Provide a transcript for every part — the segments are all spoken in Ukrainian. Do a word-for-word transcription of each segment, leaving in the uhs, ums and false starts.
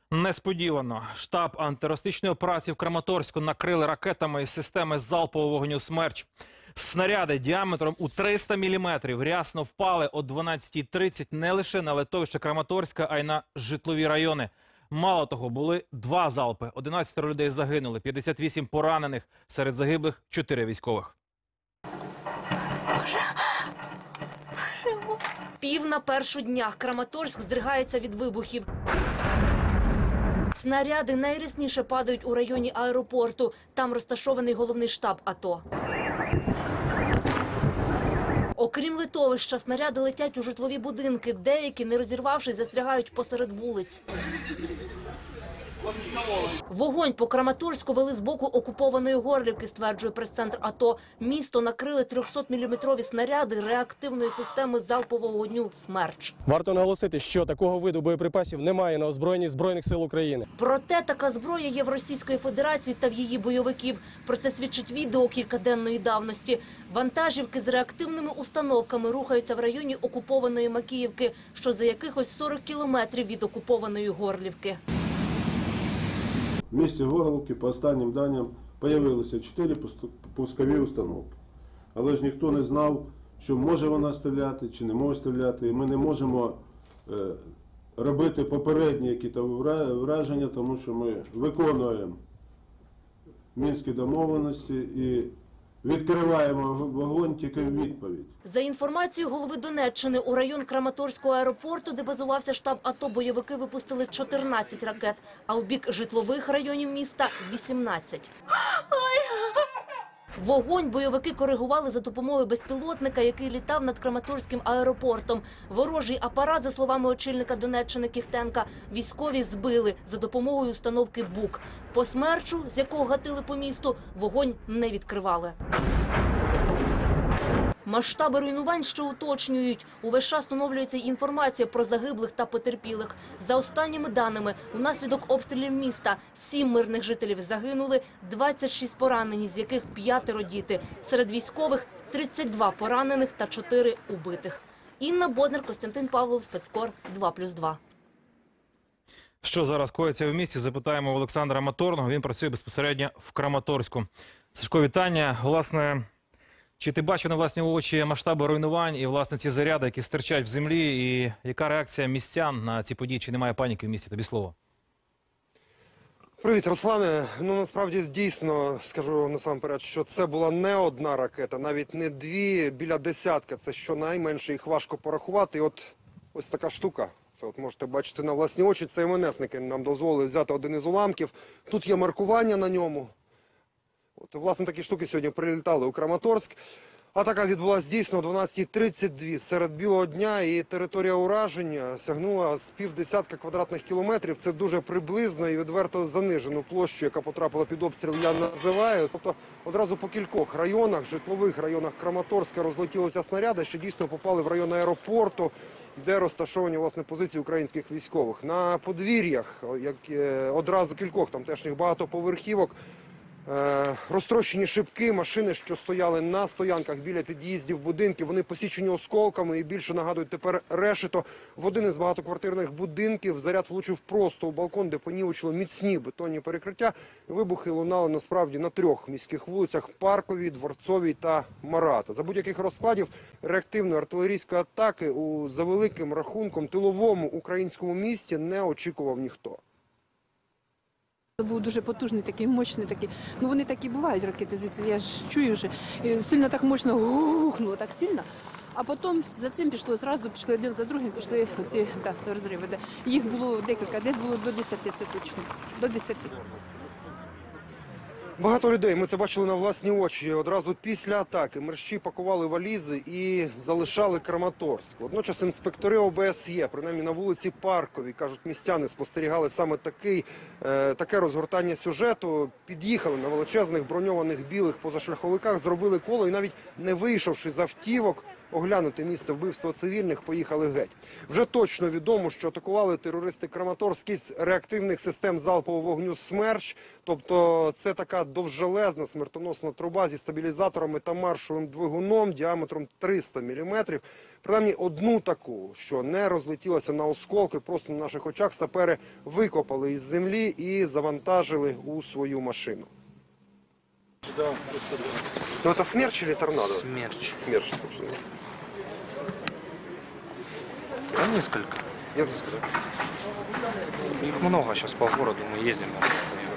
Несподівано. Штаб антитерористичної операції в Краматорську накрили ракетами із системи залпового вогню «Смерч». Снаряди діаметром у триста міліметрів рясно впали о дванадцятій тридцять не лише на литовище Краматорська, а й на житлові райони. Мало того, були два залпи. одинадцять людей загинули, п'ятдесят вісім поранених. Серед загиблих – чотири військових. Пів на першу дня. Краматорськ здригається від вибухів. Снаряди найрясніше падають у районі аеропорту. Там розташований головний штаб АТО. Окрім литовища, снаряди летять у житлові будинки. Деякі, не розірвавшись, застрягають посеред вулиць. Вогонь по Краматорську вели з боку окупованої Горлівки, стверджує прес-центр АТО. Місто накрили трьохсотміліметрові снаряди реактивної системи залпового вогню «Смерч». Варто наголосити, що такого виду боєприпасів немає на озброєнні Збройних сил України. Проте така зброя є в Російської Федерації та в її бойовиків. Про це свідчить відео кількаденної давності. Вантажівки з реактивними установками рухаються в районі окупованої Макіївки, що за якихось сорок кілометрів від окупованої Горлівки. В місті Горлівки, по останнім даним, з'явилося чотири пускові установки. Але ж ніхто не знав, що може вона стріляти чи не може стріляти. І ми не можемо е, робити попередні якісь враження, тому що ми виконуємо мінські домовленості і відкриваємо вогонь тільки в відповідь. За інформацією голови Донеччини, у район Краматорського аеропорту, де базувався штаб АТО, бойовики випустили чотирнадцять ракет, а в бік житлових районів міста – вісімнадцять. Вогонь бойовики коригували за допомогою безпілотника, який літав над Краматорським аеропортом. Ворожий апарат, за словами очільника Донеччини Кіхтенка, військові збили за допомогою установки «Бук». По «Смерчу», з якого гатили по місту, вогонь не відкривали. Масштаби руйнувань ще уточнюють. Увесь час встановлюється інформація про загиблих та потерпілих. За останніми даними, унаслідок обстрілів міста сім мирних жителів загинули, двадцять шість поранені, з яких п'ятеро діти. Серед військових – тридцять два поранених та чотири убитих. Інна Боднар, Костянтин Павлов, Спецкор, два плюс два. Що зараз коїться в місті, запитаємо в Олександра Моторного. Він працює безпосередньо в Краматорську. Сашко, вітання. Власне, чи ти бачив на власні очі масштаби руйнувань і, власне, ці заряди, які стирчать в землі? І яка реакція містян на ці події? Чи немає паніки в місті? Тобі слово. Привіт, Руслане. Ну, насправді, дійсно, скажу насамперед, що це була не одна ракета, навіть не дві, біля десятка. Це щонайменше, їх важко порахувати. І от ось така штука. Це от можете бачити на власні очі. Це ем ен есники нам дозволили взяти один із уламків. Тут є маркування на ньому. От, власне, такі штуки сьогодні прилітали у Краматорськ. Атака відбулася дійсно о дванадцятій тридцять два серед білого дня, і територія ураження сягнула з півдесятка квадратних кілометрів. Це дуже приблизно і відверто занижену площу, яка потрапила під обстріл, я називаю. Тобто одразу по кількох районах, житлових районах Краматорська розлетілися снаряди, що дійсно попали в район аеропорту, де розташовані, власне, позиції українських військових. На подвір'ях, як одразу кількох тамтешніх багатоповерхівок, розтрощені шибки, машини, що стояли на стоянках біля під'їздів будинків, вони посічені осколками і більше нагадують тепер решето. В один із багатоквартирних будинків заряд влучив просто у балкон, де понівечило міцні бетонні перекриття. Вибухи лунали насправді на трьох міських вулицях – Парковій, Дворцовій та Марата. За будь-яких розкладів реактивної артилерійської атаки у, за великим рахунком, тиловому українському місті не очікував ніхто. Це був дуже потужний, такий мощний, такий. Ну вони такі бувають ракети, я ж чую вже. І сильно так мощно гухнуло, так сильно. А потім за цим пішло, зразу пішли один за другим, пішли оці да, розриви. Да. Їх було декілька, десь було до десяти, це точно, до десяти. Багато людей, ми це бачили на власні очі. Одразу після атаки мерщі пакували валізи і залишали Краматорськ. Водночас інспектори о бе ес є, принаймні на вулиці Парковій, кажуть, містяни спостерігали саме такий, е, таке розгортання сюжету. Під'їхали на величезних броньованих білих позашляховиках, зробили коло і навіть не вийшовши з автівок, оглянути місце вбивства цивільних, поїхали геть. Вже точно відомо, що атакували терористи Краматорськ із реактивних систем залпового вогню «Смерч». Тобто це така довжелезна смертоносна труба зі стабілізаторами та маршовим двигуном діаметром триста міліметрів. Принаймні одну таку, що не розлетілася на осколки, просто на наших очах сапери викопали із землі і завантажили у свою машину. Ну, это смерч или торнадо? Смерч. Смерч, собственно. Да, несколько. Несколько. Их много сейчас по городу, мы ездим на постоянно.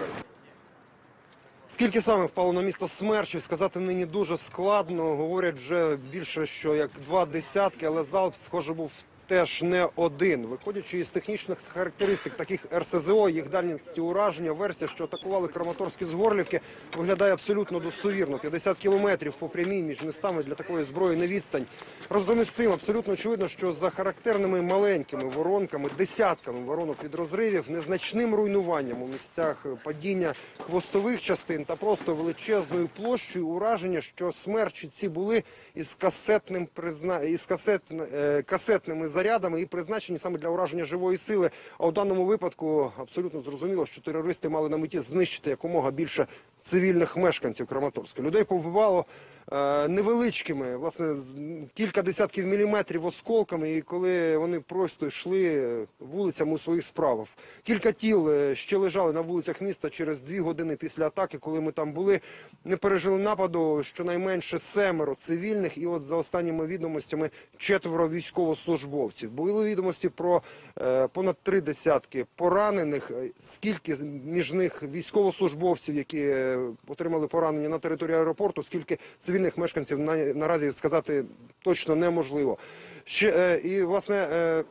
Скільки саме впало на місто Смерчів, сказати нині дуже складно. Говорять вже більше, що як два десятки, але залп, схоже, був теж не один. Виходячи із технічних характеристик таких ер ес зе о, їх дальності ураження, версія, що атакували Краматорськ із Горлівки, виглядає абсолютно достовірно. п'ятдесят кілометрів по прямій між містами для такої зброї не відстань. Разом із тим, абсолютно очевидно, що за характерними маленькими воронками, десятками воронок від розривів, незначним руйнуванням у місцях падіння хвостових частин та просто величезною площею ураження, що смерчі ці були із касетним призна... із касет... е... касетними зарядами і призначені саме для ураження живої сили. А у даному випадку абсолютно зрозуміло, що терористи мали на меті знищити якомога більше цивільних мешканців Краматорська. Людей повбивало е, невеличкими, власне, з- кілька десятків міліметрів осколками, і коли вони просто йшли вулицями у своїх справах. Кілька тіл е, ще лежали на вулицях міста через дві години після атаки, коли ми там були. Не пережили нападу щонайменше семеро цивільних, і от за останніми відомостями четверо військовослужбовців. Були відомості про е, понад три десятки поранених, Е, скільки з- між них військовослужбовців, які е, отримали поранення на території аеропорту, скільки цивільних мешканців на, наразі сказати точно неможливо. Ще, е, і, власне, е, е,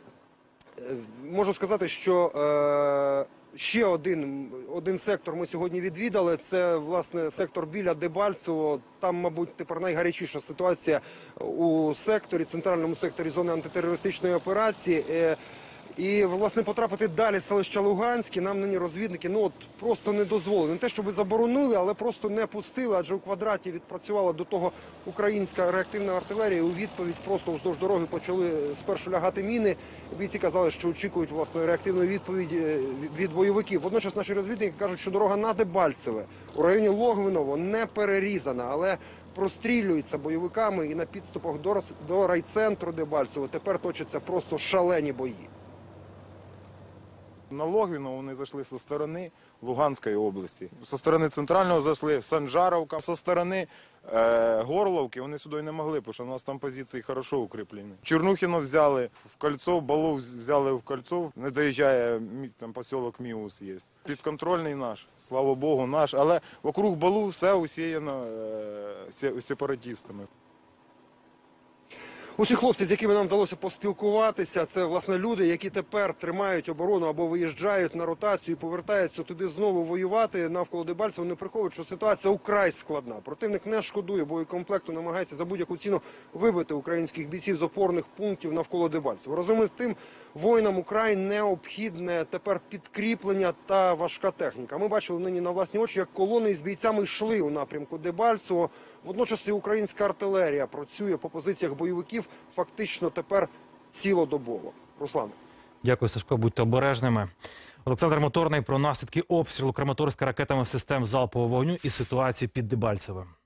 можу сказати, що е, ще один, один сектор ми сьогодні відвідали. Це, власне, сектор біля Дебальцево. Там, мабуть, тепер найгарячіша ситуація у секторі, центральному секторі зони антитерористичної операції. Е, І, власне, потрапити далі з селища Луганське нам нині розвідники ну от просто не дозволили. Не те, щоб заборонили, але просто не пустили, адже у квадраті відпрацювала до того українська реактивна артилерія. У відповідь просто вздовж дороги почали спершу лягати міни. Бійці казали, що очікують, власне, реактивної відповіді е, від бойовиків. Водночас наші розвідники кажуть, що дорога на Дебальцеве у районі Логвиново не перерізана, але прострілюється бойовиками, і на підступах до, Рац- до райцентру Дебальцево тепер точаться просто шалені бої. На Логвіно вони зайшли зі сторони Луганської області. Зі сторони центрального зайшли Санжаровка. Зі сторони е, Горловки вони сюди не могли, тому що у нас там позиції хорошо укріплені. Чернухіно взяли в кольцо, Балу взяли в кольцо. Не доїжджає, мі- там поселок Міус є. Підконтрольний наш, слава Богу, наш. Але вокруг Балу все усіяно е, се- сепаратистами. Усі хлопці, з якими нам вдалося поспілкуватися, це, власне, люди, які тепер тримають оборону або виїжджають на ротацію, повертаються туди знову воювати навколо Дебальцева. Вони приховують, що ситуація украй складна. Противник не шкодує боєкомплекту, намагається за будь-яку ціну вибити українських бійців з опорних пунктів навколо Дебальцева. Разом із тим, воїнам украй необхідне тепер підкріплення та важка техніка. Ми бачили нині на власні очі, як колони із бійцями йшли у напрямку Дебальцево. Водночас і українська артилерія працює по позиціях бойовиків фактично тепер цілодобово. Руслан. Дякую, Сашко. Будьте обережними. Олександр Моторний про наслідки обстрілу Краматорська ракетами систем залпового вогню і ситуацію під Дебальцевим.